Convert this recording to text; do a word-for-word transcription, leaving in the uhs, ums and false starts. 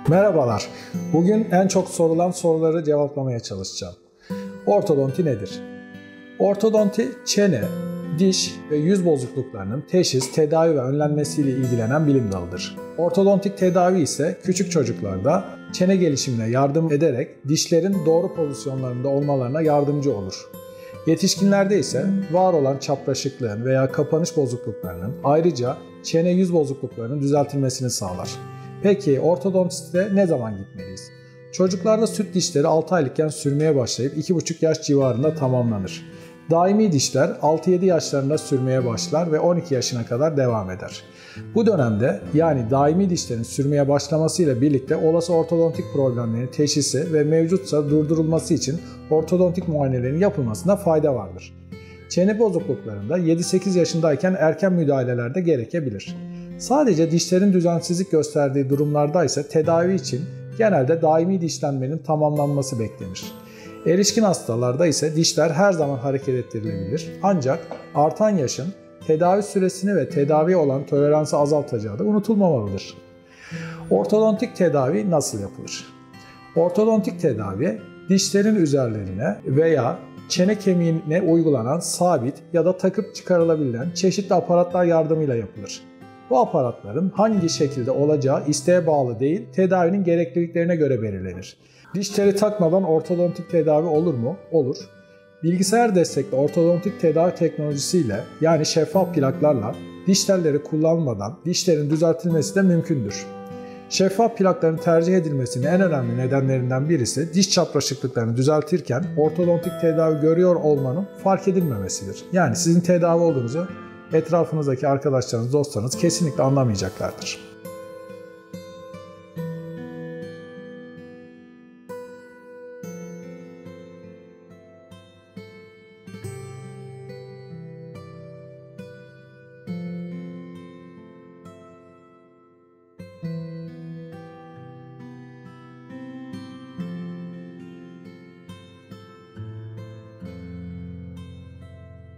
Merhabalar. Bugün en çok sorulan soruları cevaplamaya çalışacağım. Ortodonti nedir? Ortodonti, çene, diş ve yüz bozukluklarının teşhis, tedavi ve önlenmesiyle ilgilenen bilim dalıdır. Ortodontik tedavi ise küçük çocuklarda çene gelişimine yardım ederek dişlerin doğru pozisyonlarında olmalarına yardımcı olur. Yetişkinlerde ise var olan çapraşıklığın veya kapanış bozukluklarının, ayrıca çene yüz bozukluklarının düzeltilmesini sağlar. Peki ortodontiste ne zaman gitmeliyiz? Çocuklarda süt dişleri altı aylıkken sürmeye başlayıp iki buçuk yaş civarında tamamlanır. Daimi dişler altı yedi yaşlarında sürmeye başlar ve on iki yaşına kadar devam eder. Bu dönemde, yani daimi dişlerin sürmeye başlamasıyla birlikte olası ortodontik problemlerin teşhisi ve mevcutsa durdurulması için ortodontik muayenelerin yapılmasına fayda vardır. Çene bozukluklarında yedi sekiz yaşındayken erken müdahaleler de gerekebilir. Sadece dişlerin düzensizlik gösterdiği durumlarda ise tedavi için genelde daimi dişlenmenin tamamlanması beklenir. Erişkin hastalarda ise dişler her zaman hareket ettirilebilir, ancak artan yaşın tedavi süresini ve tedaviye olan toleransı azaltacağı da unutulmamalıdır. Ortodontik tedavi nasıl yapılır? Ortodontik tedavi dişlerin üzerlerine veya çene kemiğine uygulanan sabit ya da takıp çıkarılabilen çeşitli aparatlar yardımıyla yapılır. Bu aparatların hangi şekilde olacağı isteğe bağlı değil, tedavinin gerekliliklerine göre belirlenir. Diş teli takmadan ortodontik tedavi olur mu? Olur. Bilgisayar destekli ortodontik tedavi teknolojisiyle, yani şeffaf plaklarla diş telleri kullanmadan dişlerin düzeltilmesi de mümkündür. Şeffaf plakların tercih edilmesinin en önemli nedenlerinden birisi diş çapraşıklıklarını düzeltirken ortodontik tedavi görüyor olmanın fark edilmemesidir. Yani sizin tedavi olduğunuzu etrafınızdaki arkadaşlarınız, dostlarınız kesinlikle anlamayacaklardır.